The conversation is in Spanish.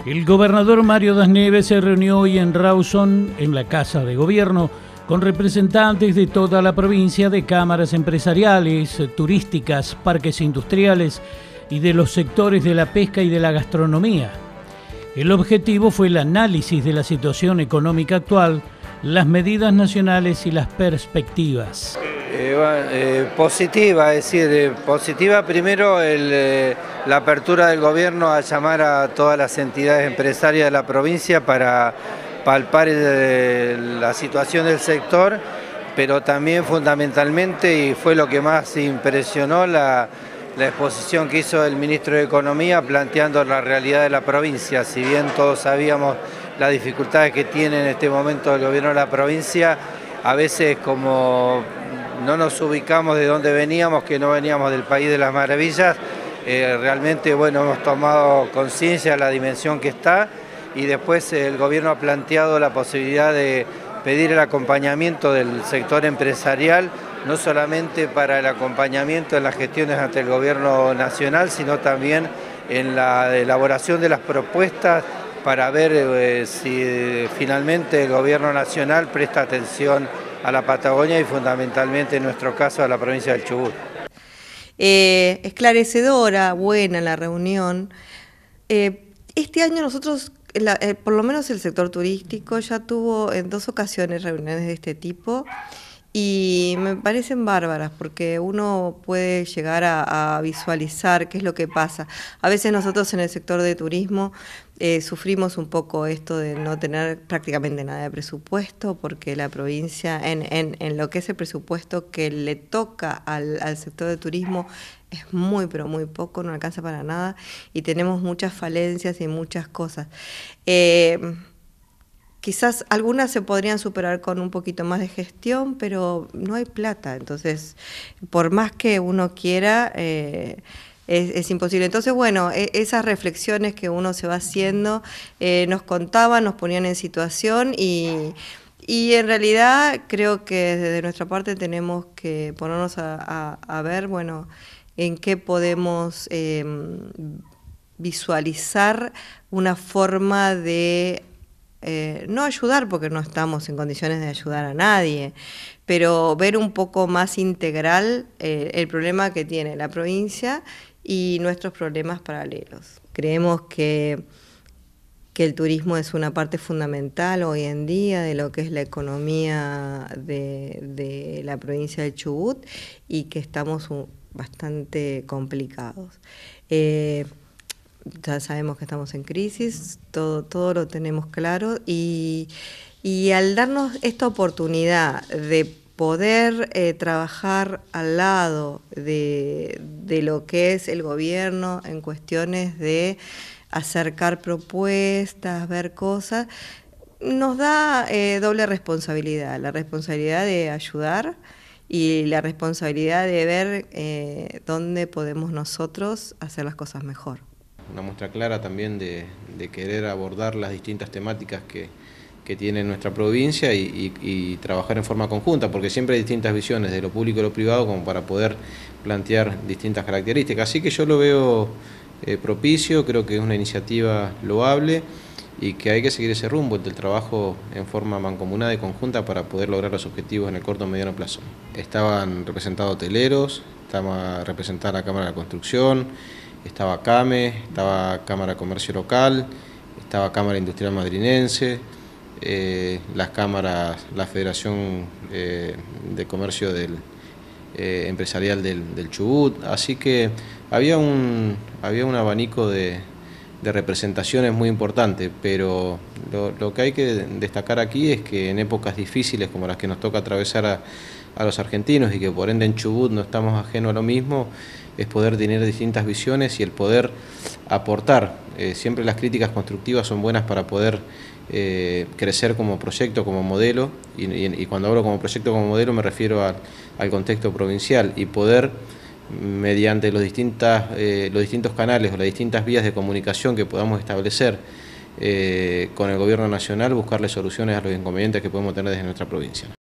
El gobernador Mario Das Neves se reunió hoy en Rawson, en la Casa de Gobierno, con representantes de toda la provincia, de cámaras empresariales, turísticas, parques industriales y de los sectores de la pesca y de la gastronomía. El objetivo fue el análisis de la situación económica actual, las medidas nacionales y las perspectivas. Positiva, es decir, positiva primero la apertura del gobierno a llamar a todas las entidades empresarias de la provincia para palpar la situación del sector, pero también fundamentalmente, y fue lo que más impresionó, la exposición que hizo el ministro de Economía planteando la realidad de la provincia. Si bien todos sabíamos las dificultades que tiene en este momento el gobierno de la provincia, a veces como no nos ubicamos de dónde veníamos, que no veníamos del país de las maravillas, realmente hemos tomado conciencia de la dimensión que está, y después el gobierno ha planteado la posibilidad de pedir el acompañamiento del sector empresarial, no solamente para el acompañamiento en las gestiones ante el gobierno nacional, sino también en la elaboración de las propuestas para ver si finalmente el gobierno nacional presta atención a la Patagonia y fundamentalmente en nuestro caso a la provincia del Chubut. Esclarecedora, buena la reunión. Este año nosotros, por lo menos el sector turístico, ya tuvo en 2 ocasiones reuniones de este tipo y me parecen bárbaras porque uno puede llegar a visualizar qué es lo que pasa. A veces nosotros en el sector de turismo sufrimos un poco esto de no tener prácticamente nada de presupuesto, porque la provincia, en lo que es el presupuesto que le toca al sector de turismo, es muy, pero muy poco, no alcanza para nada, y tenemos muchas falencias y muchas cosas. Quizás algunas se podrían superar con un poquito más de gestión, pero no hay plata, entonces, por más que uno quiera, es imposible. Entonces, esas reflexiones que uno se va haciendo, nos contaban, nos ponían en situación y en realidad creo que desde nuestra parte tenemos que ponernos a ver, en qué podemos visualizar una forma de no ayudar, porque no estamos en condiciones de ayudar a nadie, pero ver un poco más integral el problema que tiene la provincia y nuestros problemas paralelos. Creemos que el turismo es una parte fundamental hoy en día de lo que es la economía de la provincia del Chubut y que estamos bastante complicados. Ya sabemos que estamos en crisis, todo lo tenemos claro y al darnos esta oportunidad de poder trabajar al lado de lo que es el gobierno en cuestiones de acercar propuestas, ver cosas, nos da doble responsabilidad, la responsabilidad de ayudar y la responsabilidad de ver dónde podemos nosotros hacer las cosas mejor. Una muestra clara también de querer abordar las distintas temáticas que tiene nuestra provincia y trabajar en forma conjunta, porque siempre hay distintas visiones de lo público y lo privado como para poder plantear distintas características. Así que yo lo veo propicio, creo que es una iniciativa loable y que hay que seguir ese rumbo del trabajo en forma mancomunada y conjunta para poder lograr los objetivos en el corto y mediano plazo. Estaban representados hoteleros, estaba representada la Cámara de la Construcción, estaba CAME, estaba Cámara de Comercio Local, estaba Cámara Industrial Madrinense, las cámaras, la Federación de Comercio Empresarial del Chubut, así que había un abanico de representaciones muy importante, pero lo que hay que destacar aquí es que en épocas difíciles como las que nos toca atravesar a los argentinos y que por ende en Chubut no estamos ajenos a lo mismo, es poder tener distintas visiones y el poder aportar. Siempre las críticas constructivas son buenas para poder crecer como proyecto, como modelo, y cuando hablo como proyecto, como modelo me refiero al contexto provincial y poder mediante los distintos canales o las distintas vías de comunicación que podamos establecer con el gobierno nacional, buscarle soluciones a los inconvenientes que podemos tener desde nuestra provincia.